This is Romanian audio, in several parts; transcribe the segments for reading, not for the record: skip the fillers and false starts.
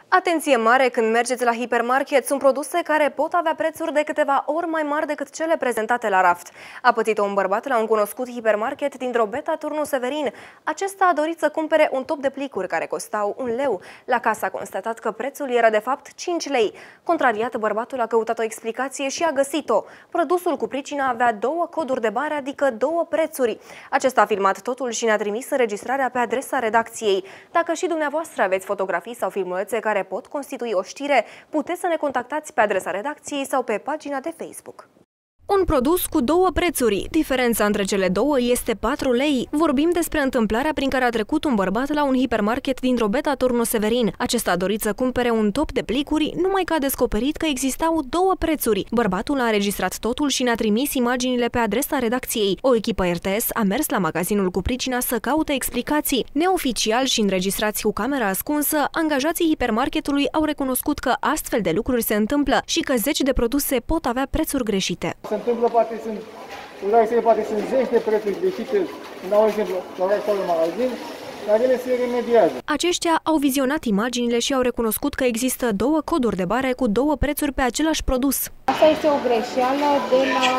Atenție mare când mergeți la hipermarket, sunt produse care pot avea prețuri de câteva ori mai mari decât cele prezentate la raft. A pățit-o un bărbat la un cunoscut hipermarket din Drobeta, Turnul Severin. Acesta a dorit să cumpere un top de plicuri care costau 1 leu. La casă a constatat că prețul era de fapt 5 lei. Contrariat, bărbatul a căutat o explicație și a găsit-o. Produsul cu pricina avea 2 coduri de bare, adică 2 prețuri. Acesta a filmat totul și ne-a trimis înregistrarea pe adresa redacției. Dacă și dumneavoastră aveți fotografii sau filmulețe care pot constitui o știre, puteți să ne contactați pe adresa redacției sau pe pagina de Facebook. Un produs cu 2 prețuri. Diferența între cele două este 4 lei. Vorbim despre întâmplarea prin care a trecut un bărbat la un hipermarket din Drobeta, Turnul Severin. Acesta a dorit să cumpere un top de plicuri, numai că a descoperit că existau 2 prețuri. Bărbatul a înregistrat totul și ne-a trimis imaginile pe adresa redacției. O echipă RTS a mers la magazinul cu pricina să caute explicații. Neoficial și înregistrați cu camera ascunsă, angajații hipermarketului au recunoscut că astfel de lucruri se întâmplă și că zeci de produse pot avea prețuri greșite. Se întâmplă, poate sunt zeci de prețuri greșite, la exemplu, la magazin, dar ele se remediază. Aceștia au vizionat imaginile și au recunoscut că există 2 coduri de bare cu 2 prețuri pe același produs. Asta este o greșeală de la,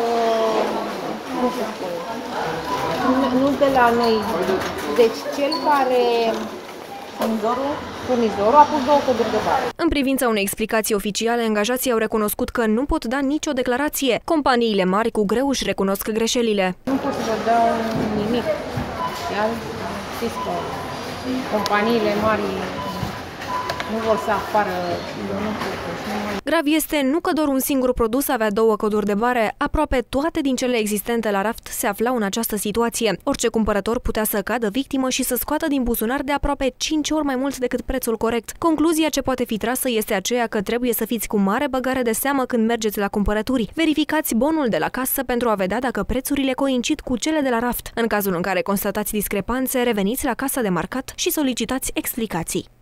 nu de la noi. Deci cel care... Furnizorul a pus 2 coduri de bare. În privința unei explicații oficiale, angajații au recunoscut că nu pot da nicio declarație. Companiile mari cu greu își recunosc greșelile. Nu pot să vă dau nimic. Iar știți că companiile mari nu vor să apară. Grav este nu că doar un singur produs avea 2 coduri de bare, aproape toate din cele existente la raft se aflau în această situație. Orice cumpărător putea să cadă victimă și să scoată din buzunar de aproape 5 ori mai mult decât prețul corect. Concluzia ce poate fi trasă este aceea că trebuie să fiți cu mare băgare de seamă când mergeți la cumpărături. Verificați bonul de la casă pentru a vedea dacă prețurile coincid cu cele de la raft. În cazul în care constatați discrepanțe, reveniți la casa de marcat și solicitați explicații.